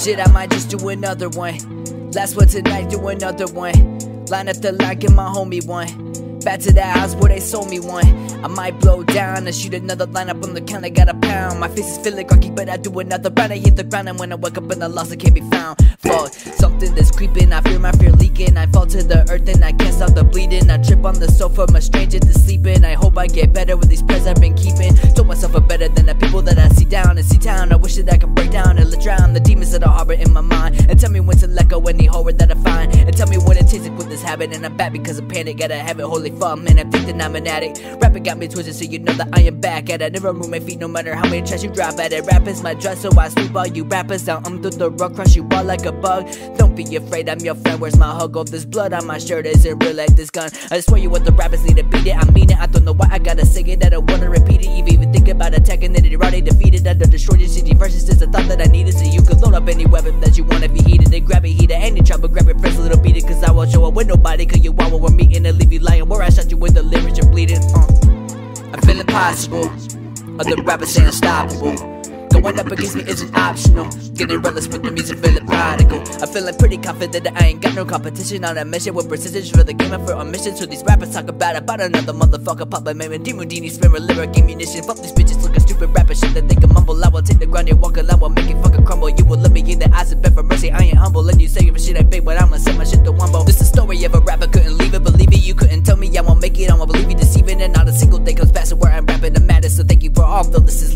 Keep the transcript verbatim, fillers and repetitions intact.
Shit, I might just do another one. Last one tonight, do another one. Line up the line, get my homie one. Back to that house where they sold me one. I might blow down and shoot another line up on the counter, got a pound. My face is feeling cocky, but I do another round. I hit the ground and when I wake up in the lost, I can't be found. Fuck, something that's creeping, I fear my fear leaking. I fall to the earth and I can't stop the bleeding. I trip on the sofa, I'm a stranger to sleeping. I hope I get better with these prayers I've been keeping. Told myself I'm better than the people that I see down and see town. I wish that I could break down and let drown the demons that I harbor in my mind. And tell me when to let go any horror that I find. And tell me what it takes to quit this habit. And I'm back because of panic, gotta have it, holy fuck, man, I think that I'm an addict. Rapping got me twisted, so you know that I am back at it. Never move my feet no matter how many tries you drop at it. Rap is my dress, so I sweep all you rappers down. I'm through the rug, crush you all like a bug. Don't be afraid, I'm your friend, where's my hug? All this blood on my shirt isn't real like this gun. I swear you what the rappers need to beat it, I mean it. I don't know why I gotta sing it, I don't wanna repeat it. Even even think about attacking it, it already defeated. I done destroyed your shitty verses, just a thought that I needed. So you can load up any weapon that you want if you heated it. Grab it, heat it, any trouble, grab your friends a little beat it. Cause I won't show up with nobody, cause you all when we're meeting and leave you lying. Where I shot you with the lyrics, you're bleeding. uh. I feel impossible, other rappers say unstoppable. Going up against me isn't optional. Getting reckless with the music, feeling prodigal. I'm feeling pretty confident that I ain't got no competition. On a mission with precision for the game and for a mission. So these rappers talk about about another motherfucker pop like Maymon Demodini, spinning lyric ammunition. Fuck these bitches looking stupid rapper shit that they can mumble. I will take the ground and walk along while make it fucking crumble. You will look me in the eyes and beg for mercy. I ain't humble and you say your shit ain't big, but I'ma set my shit to wumble. This is the story of a rapper, couldn't leave it, believe it. You couldn't tell me I won't make it, I won't believe you deceiving. And not a single day comes past where I'm rapping the maddest. So thank you for all though this is